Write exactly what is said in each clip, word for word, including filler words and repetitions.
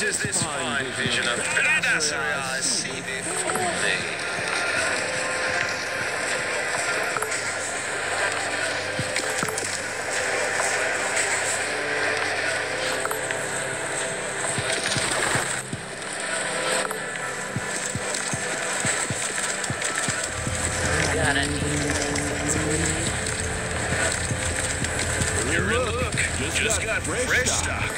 is this fine vision of badassery I see before me? Just got fresh stock.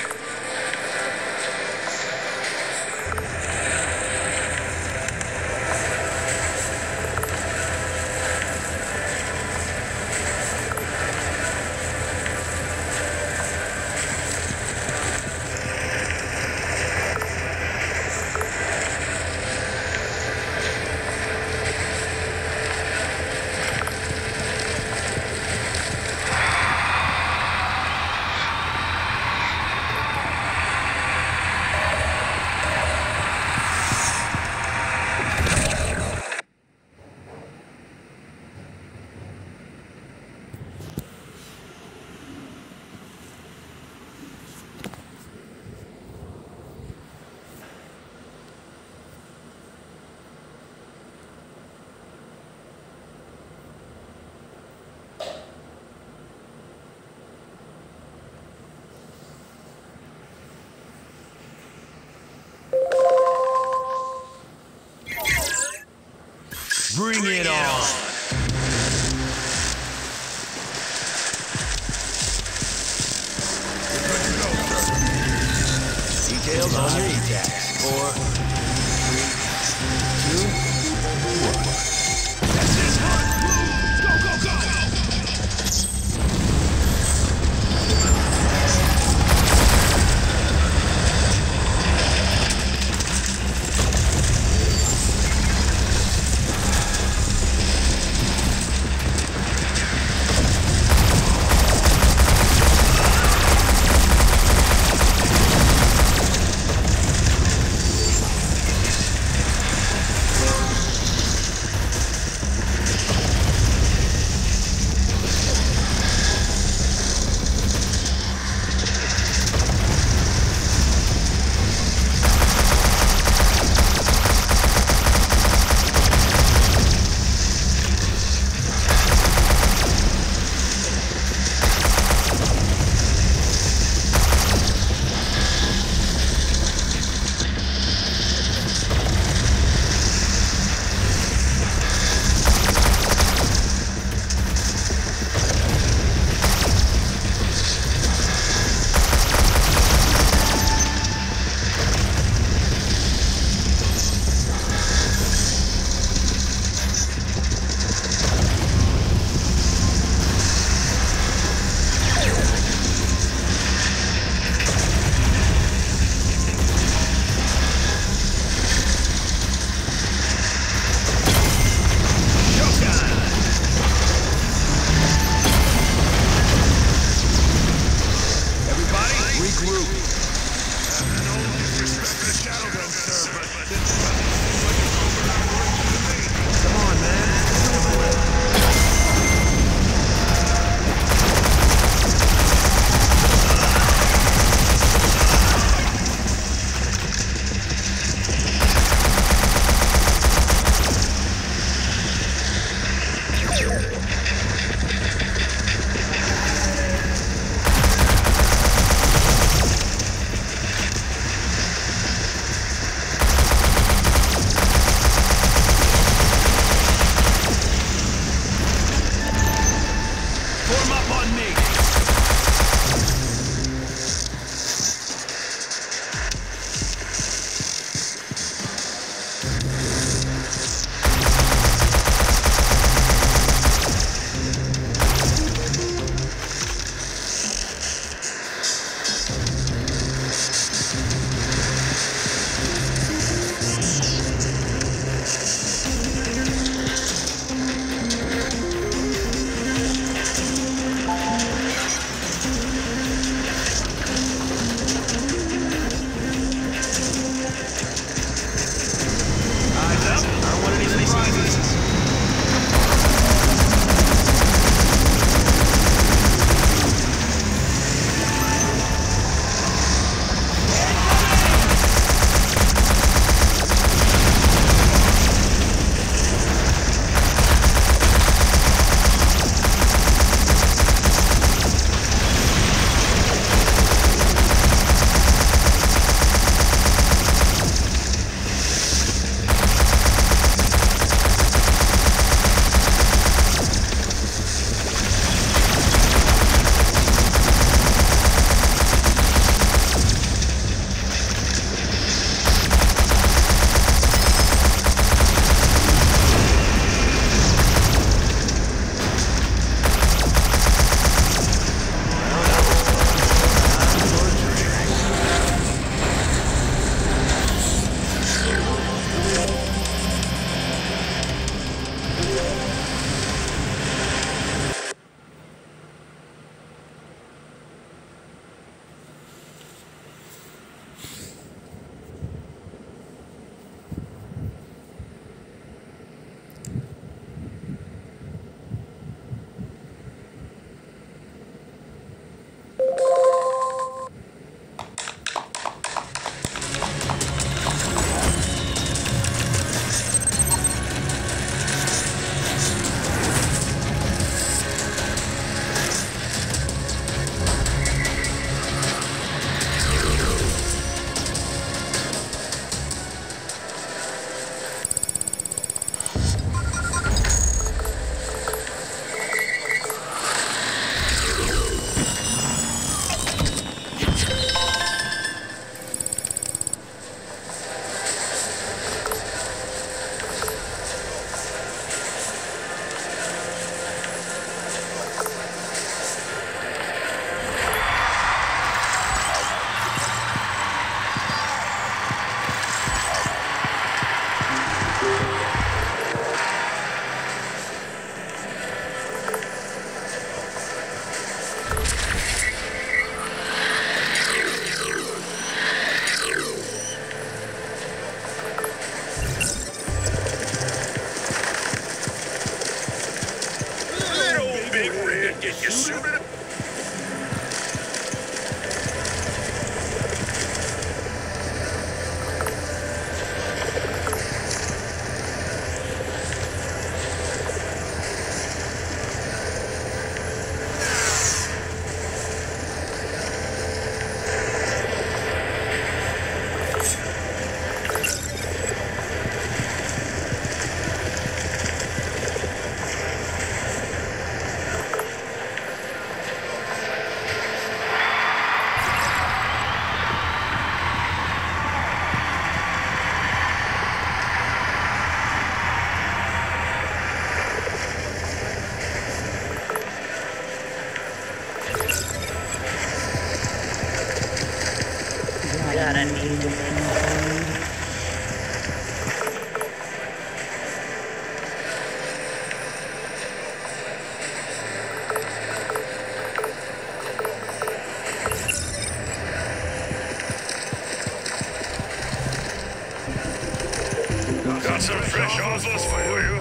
Bring, Bring it on! on. Details on your e-tax. Four, three, two, one. That's it! Go, go, go, go! Got some fresh offers for you.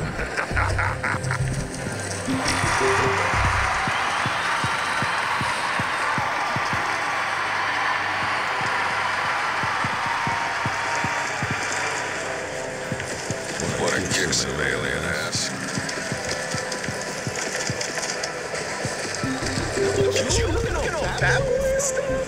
What a kick some alien ass. You looking all fat boy and stuff?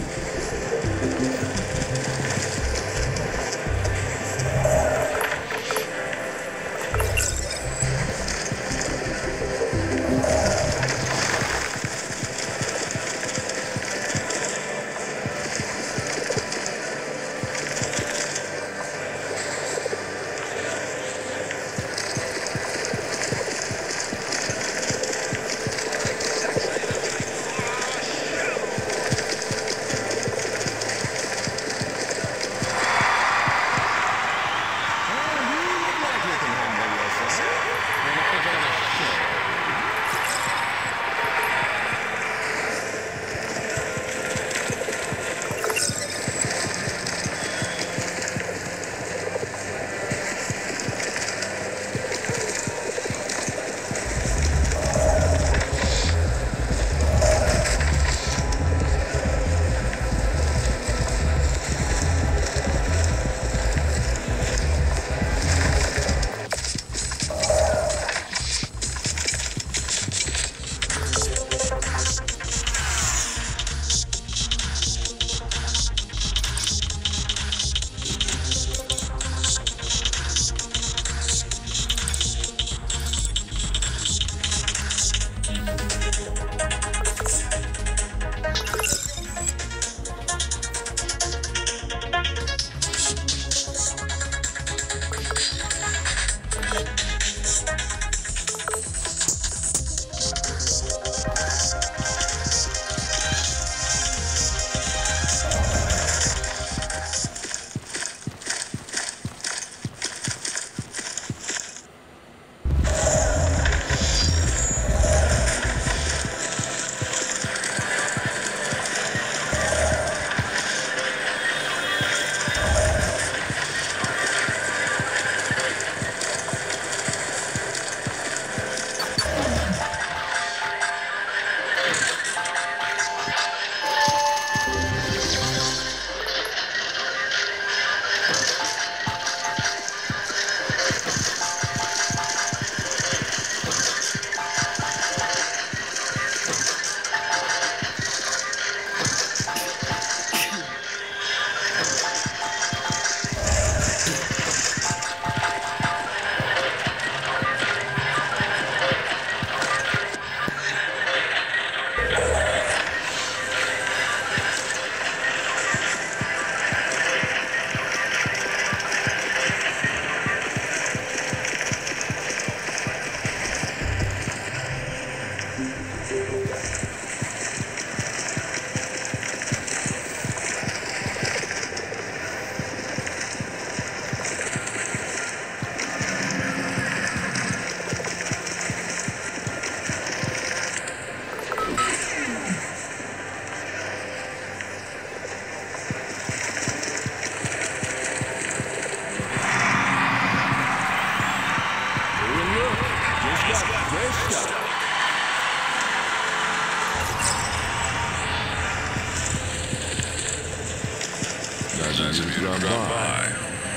Nice of you to drop by.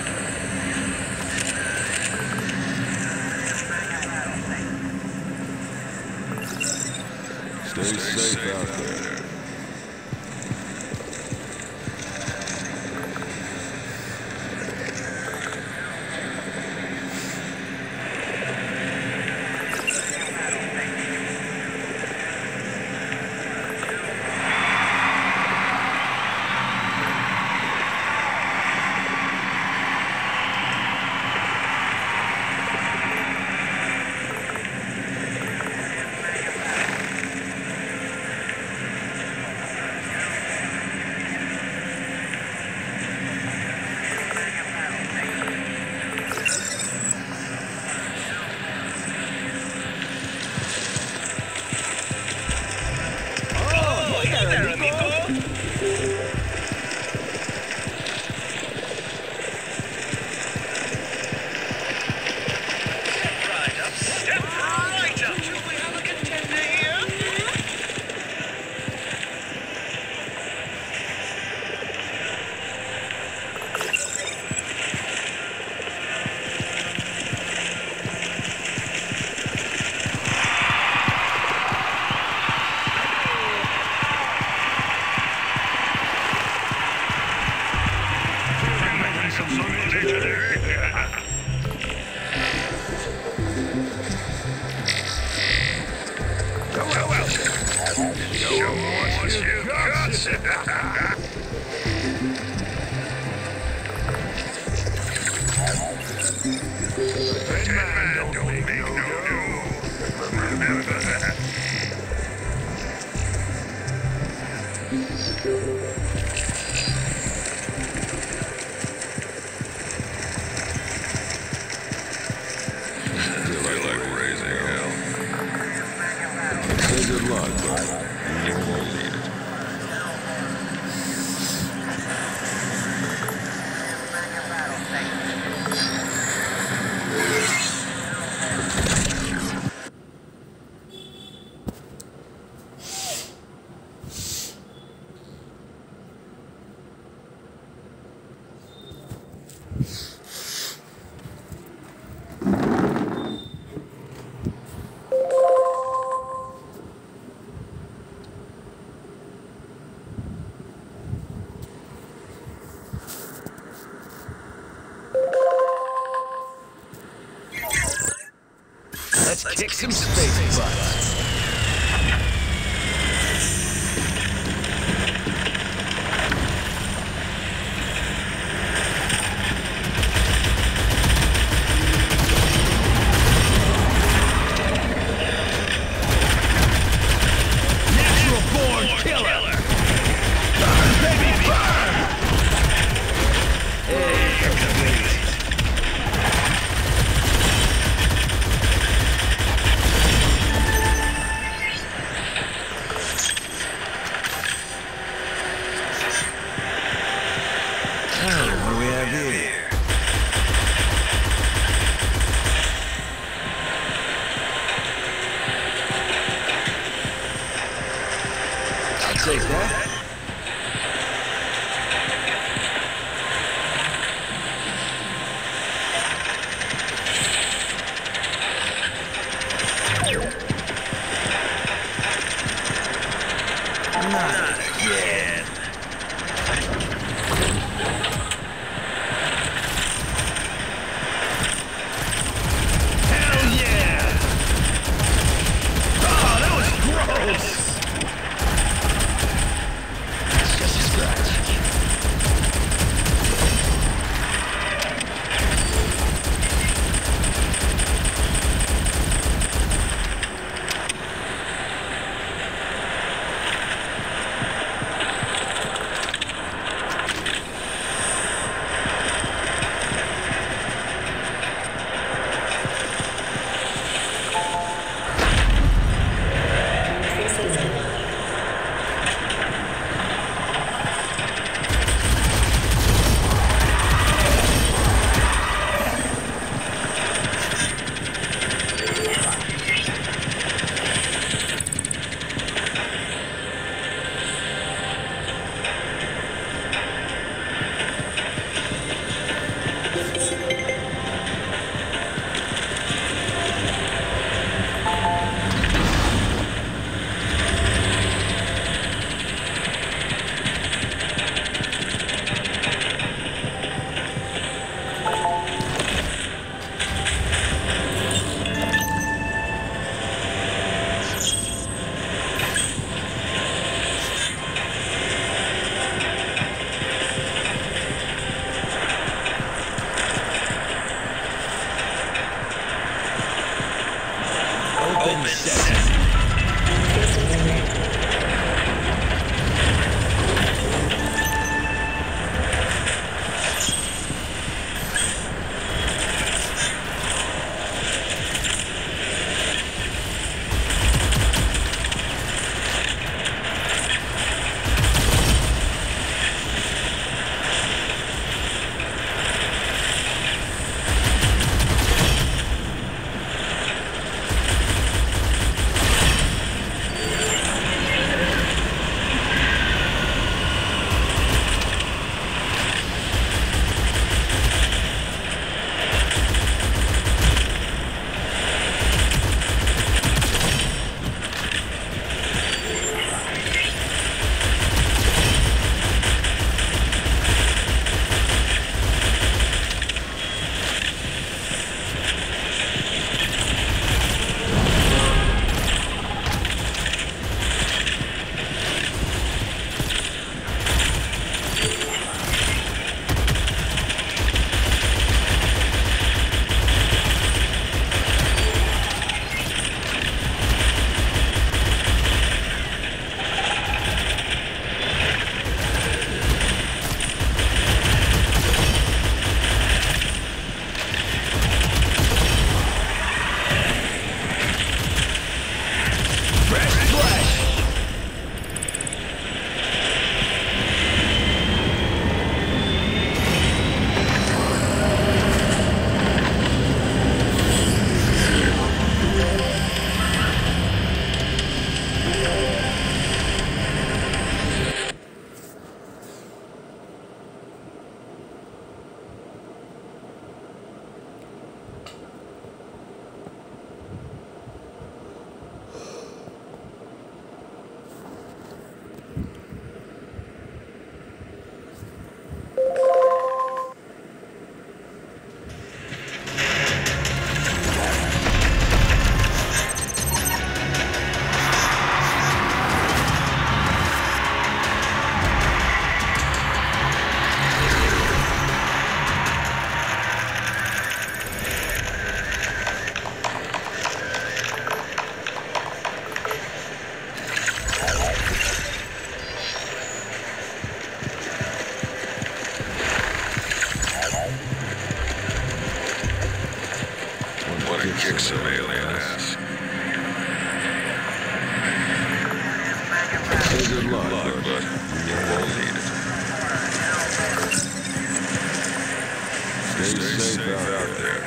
Stay, Stay safe, safe out there. there. Ten man don't make no dough. Remember that. Feel like raising hell. Say good luck, but you won't need it. Let's kick some space butts. Natural born killer. Burn, baby, burn. Hey, complete. Kick some alien ass. Good luck, but you won't need it. Stay, Stay safe, safe out, out there.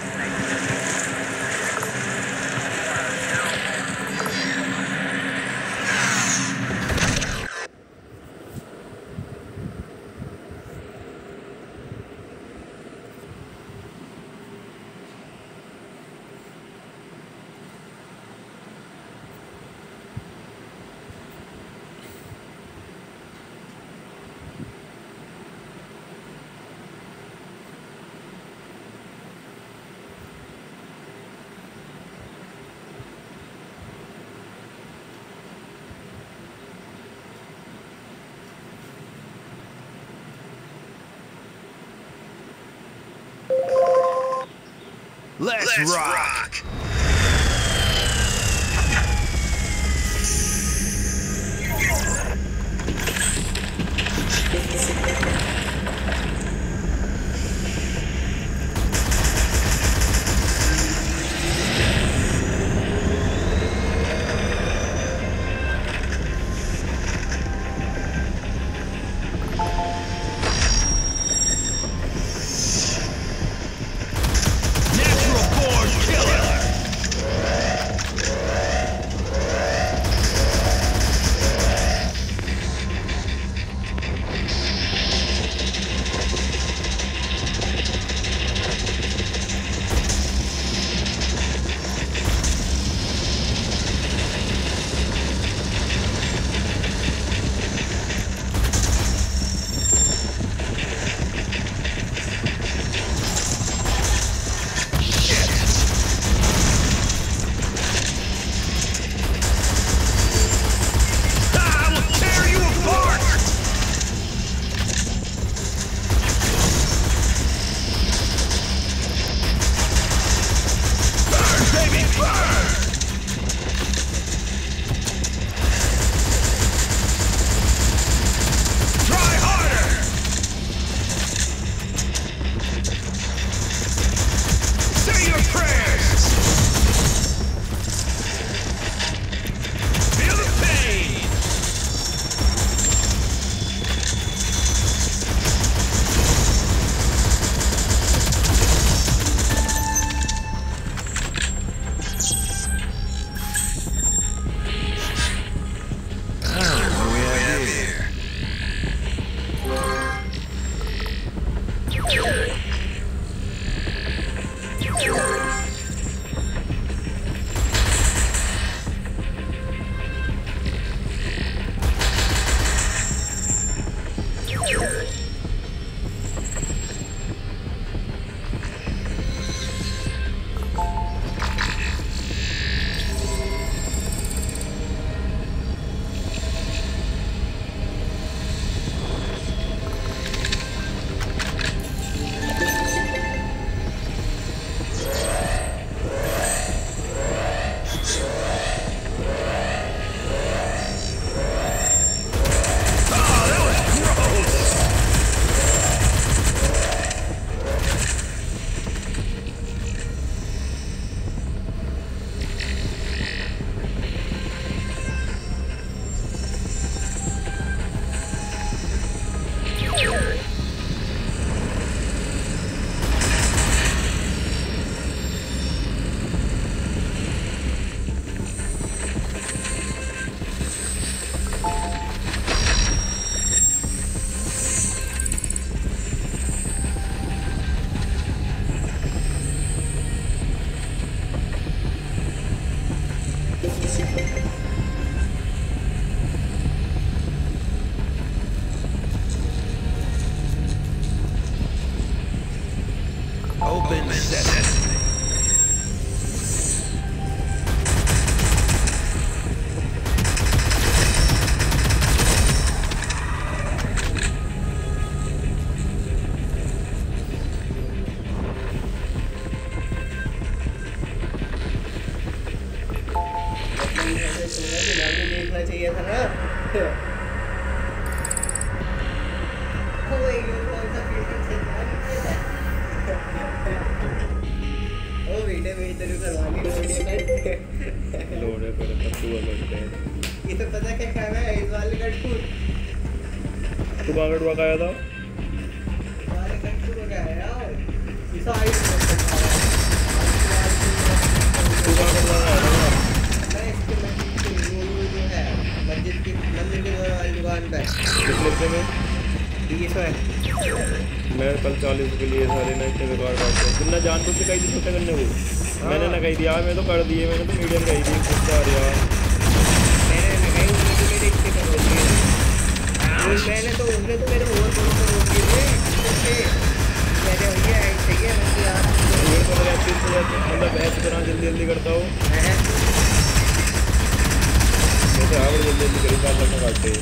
Let's, Let's rock. rock. Open sesame. देखना चाहिए था ना ओ video भेज interview करवानी load load है पर तू लोड है ये तो पता क्या खाना है इस वाले गटफूड तू कहाँ गटवा खाया था वाले गटफूड को क्या है यार इस आई तू कहाँ गटवा खाया था मैं इसके मस्जिद के वो जो है मस्जिद की मंदिर के वाली दुकान पे कितने रुपये में बीस है मैं कल चालीस के लिए सारे ना इतने बेकार बात है तुमने जान बुझ के कही थी छोटे करने को मैंने ना कही दिया मैं तो कर दिए मैंने तो मीडियम कही थी कुछ चार यार मैंने ना कही उन्होंने तो मेरे इतने कर दिए मैंने तो उन्होंने तो मेरे और बोलो कर दिए थे मैंने भैया ऐसे ही है मैं यार मेरे को लगा तीन सौ मतलब ऐसे तरह जल्दी जल्दी करता हूँ जैसे आवड़ जल्दी जल्दी करी चार लग काटते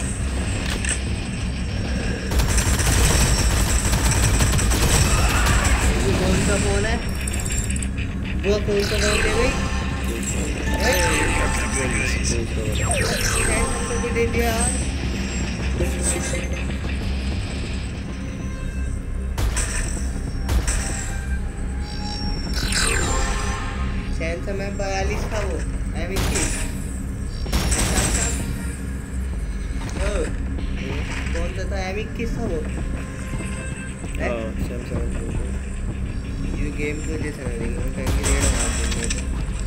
कौन सा फोन है वो कौन सा फोन दे गई भी दे दिया यार सैमसंग में बयालीस था वो एम इक्कीस कौन सा था एम इक्कीस था वो हाँ सैमसंग ये गेम की वजह से नहीं वो कहीं रेड मार देंगे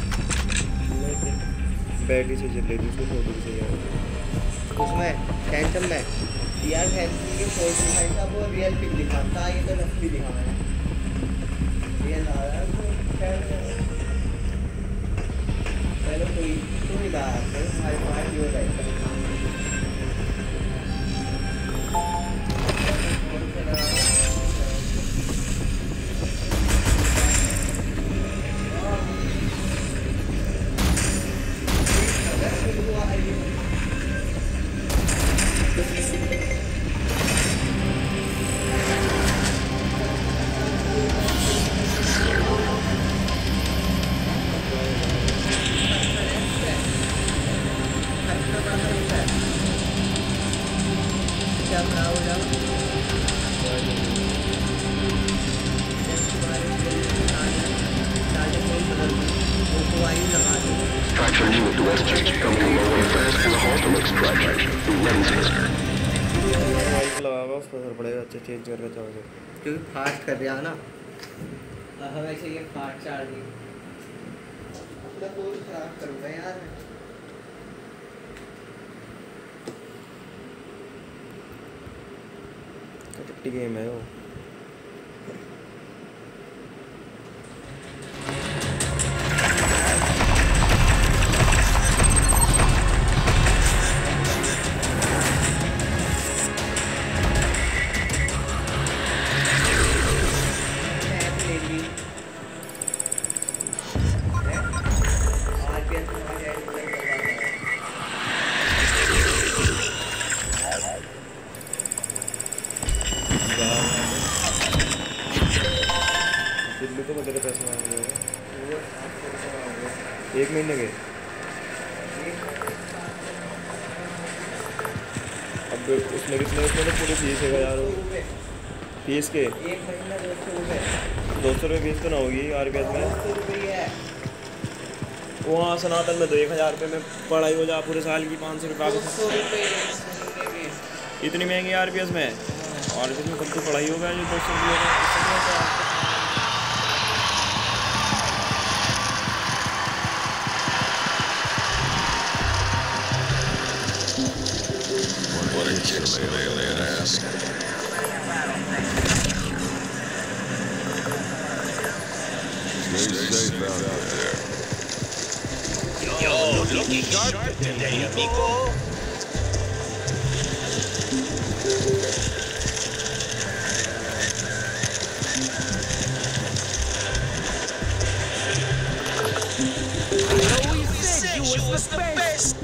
बैटरी से चल रही थी उसको फोटो से यार उसमें सैमसंग में यार सैमसंग के फोटो भाई साहब वो रियल पिक दिखाता है ये तो नकली दिखा रहा है रियल आ रहा है तो पहले कोई कोई बात नहीं हाई फाई हो रहा है चेंज कर रहा था क्योंकि फास्ट कर रहा है ना हम ऐसे ये फास्ट चार्ज नहीं अपना फोन खराब करूँगा यार कट्टी गेम है वो एक महीने के अब उसमें कितने उसमें तो पूरी फीस है यार फीस के एक महीना दो सौ रुपये दो सौ रुपये फीस तो ना होगी आर बी एस में वहाँ सनातन में तो एक हज़ार रुपये में पढ़ाई हो जा पूरे साल की पाँच सौ रुपये इतनी महंगी आर बी एस में आर बी एस में कब तो पढ़ाई होगा जो दो सौ रुपये Kick some alien ass. Stay safe out there. Yo, looking sharp today, amigo. I always said you was the best.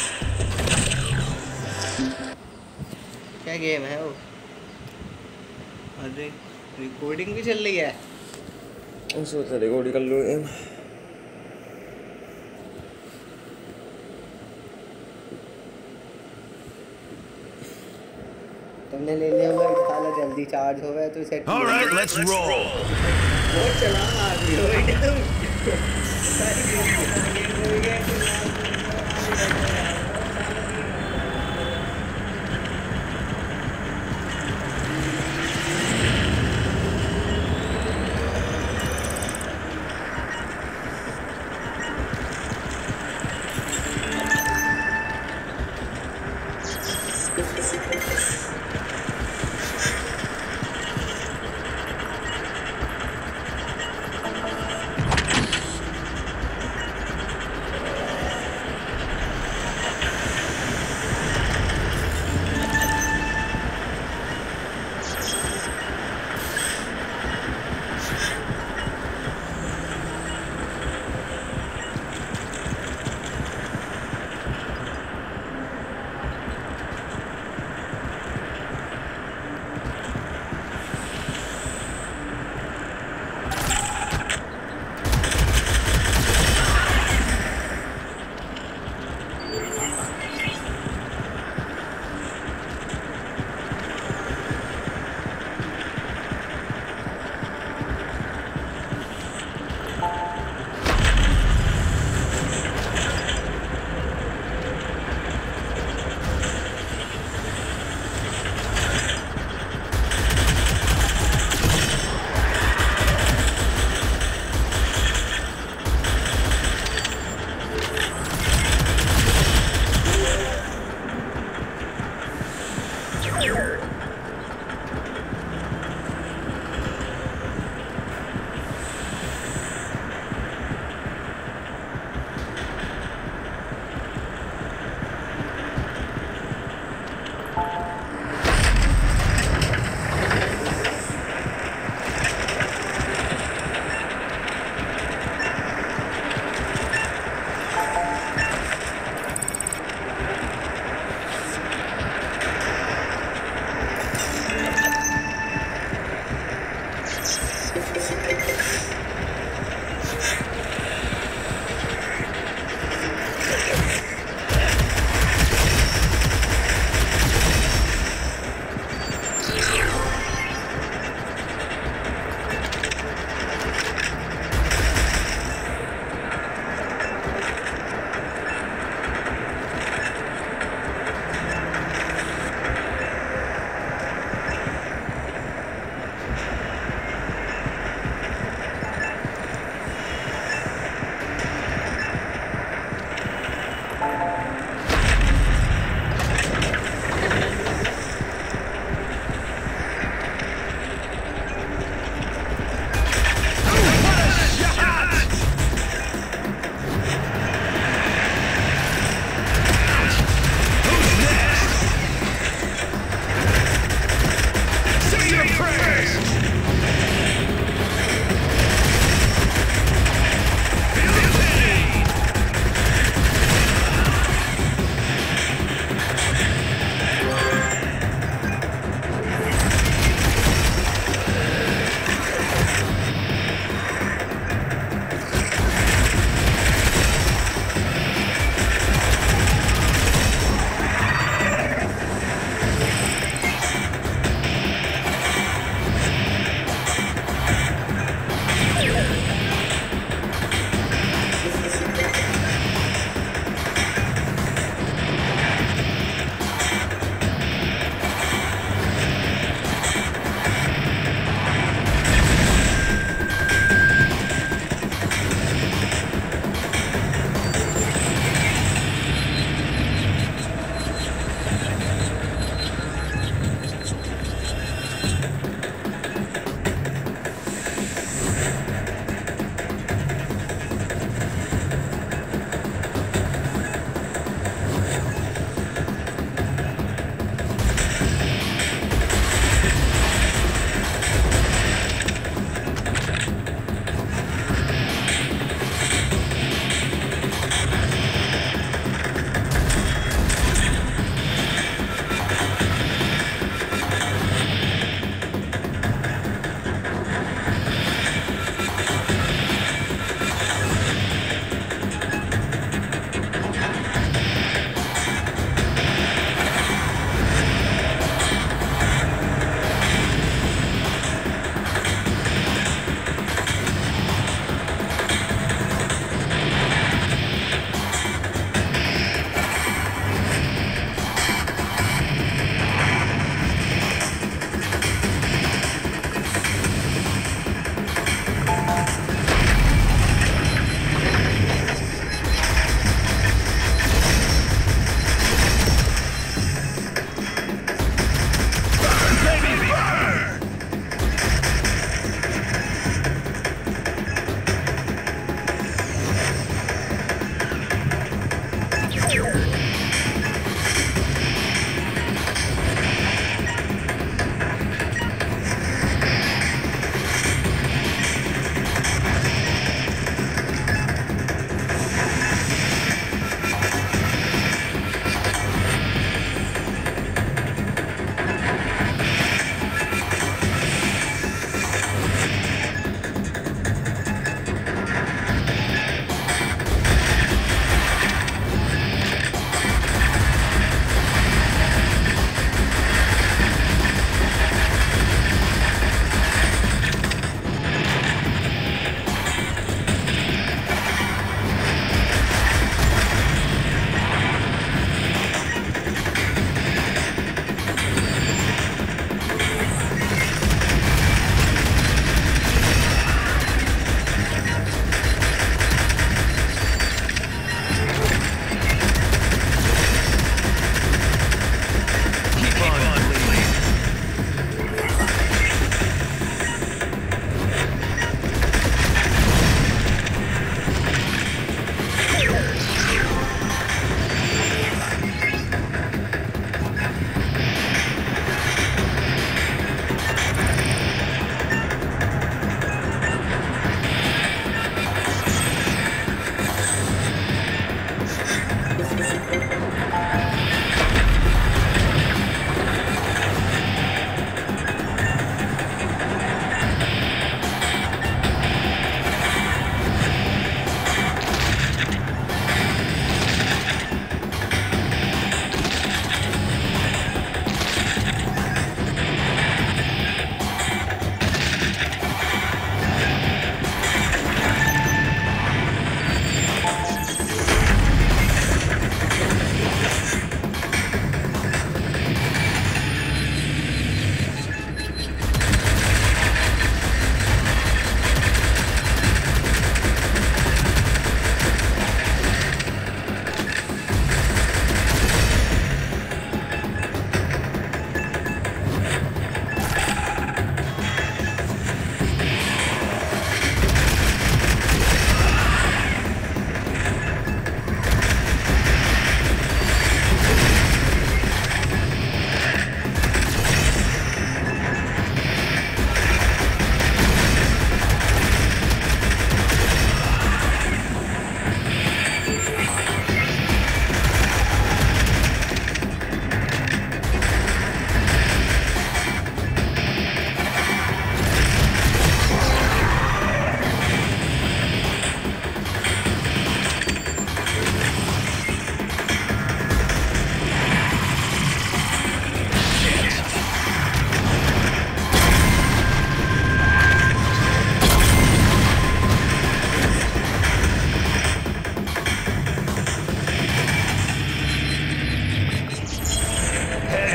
क्या गेम है वो अरे रिकॉर्डिंग भी चल रही है। सोचा रिकॉर्ड कर लो गेम। तुमने ले लिया हुआ साला जल्दी चार्ज हो गया तो इसे All right, let's roll. बहुत चला आदमी हो एकदम सारी गेम हो गया।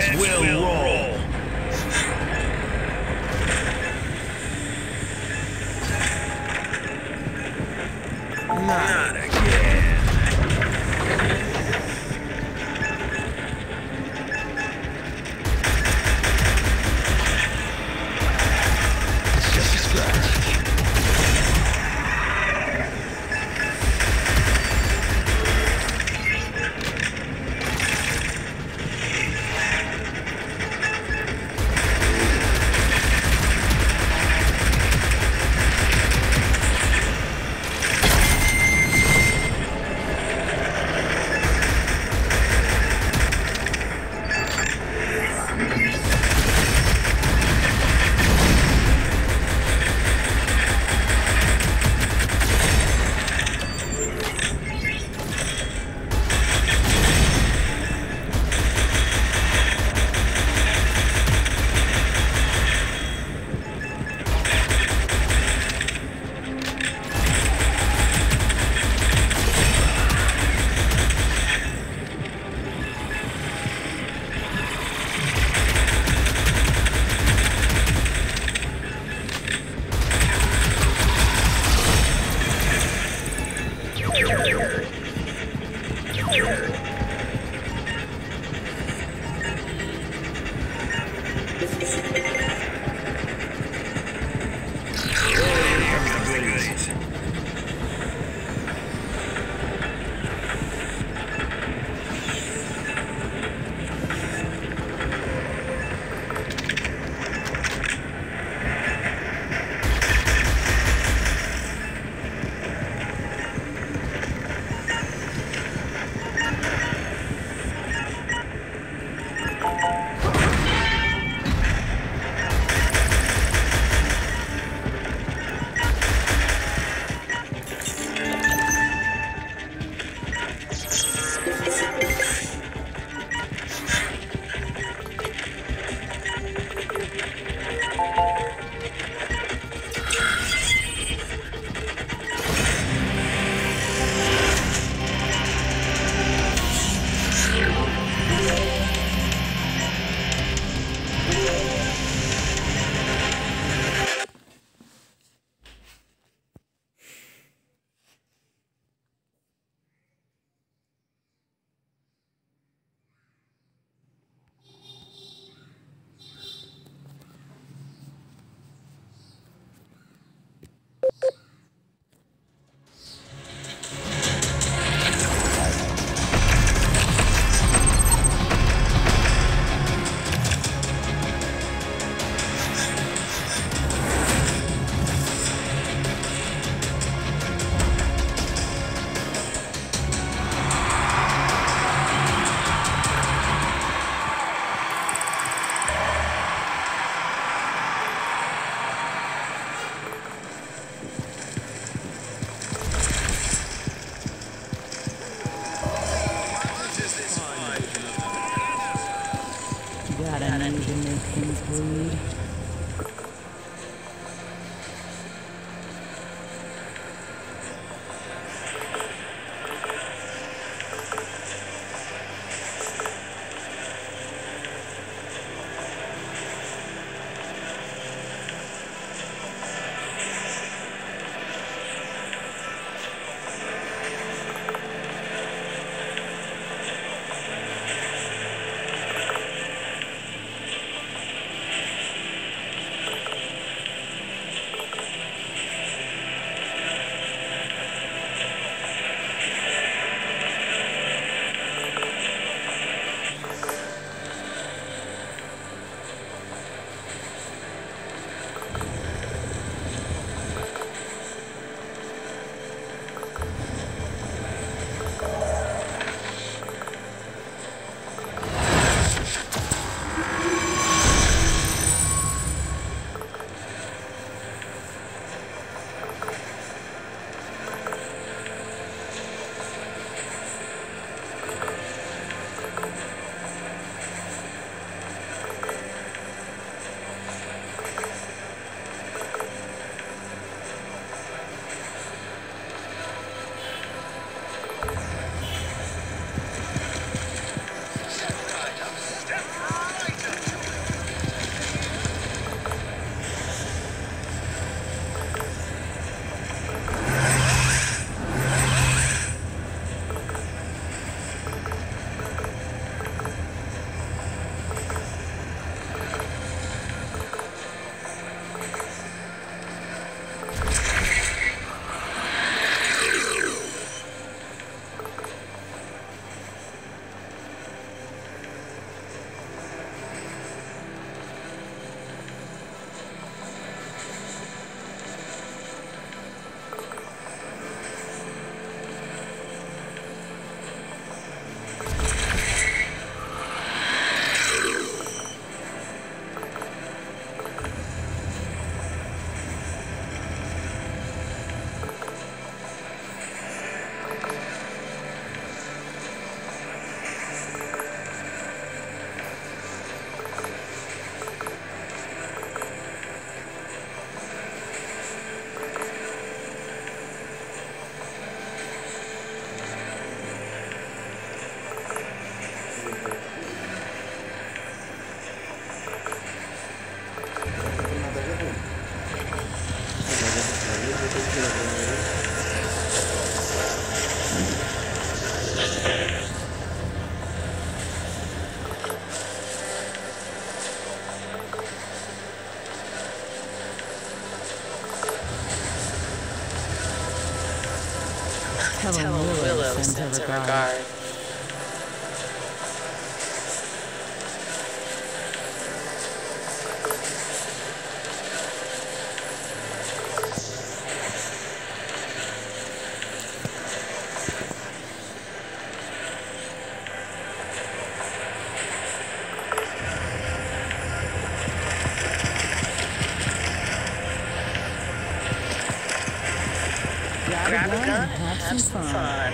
Let's will roll. Not again. It's just a scratch. Tell him Willow sends a regard. Grab a gun and have some fun.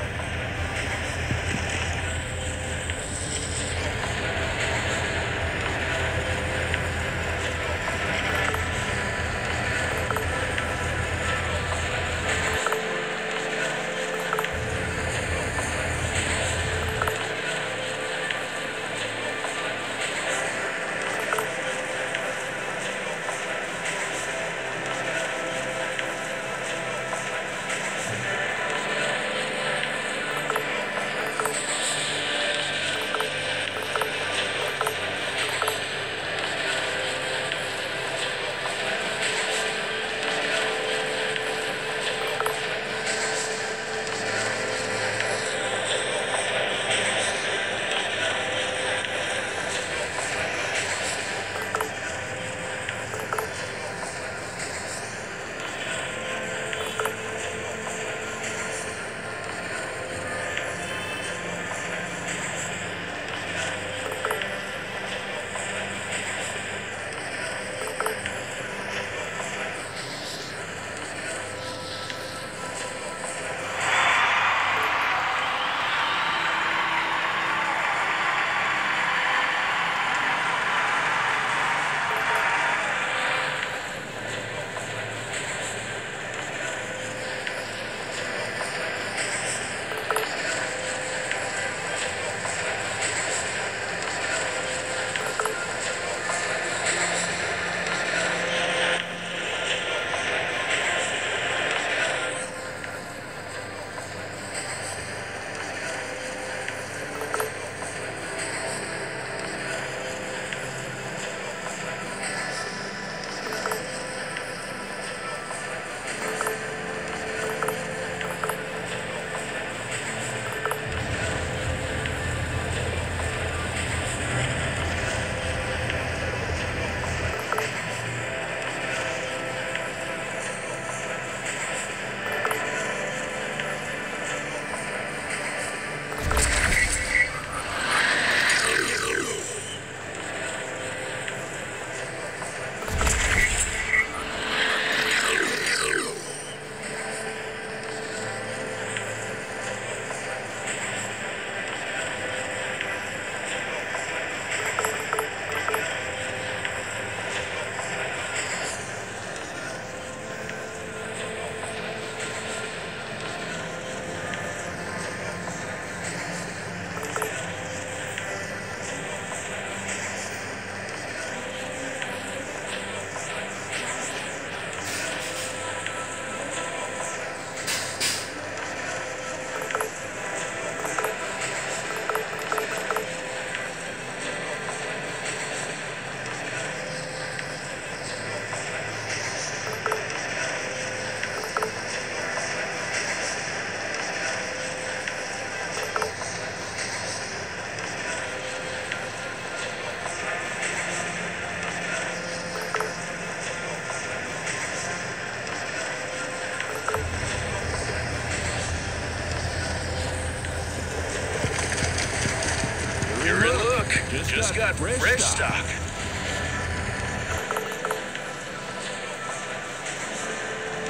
Just got fresh stock.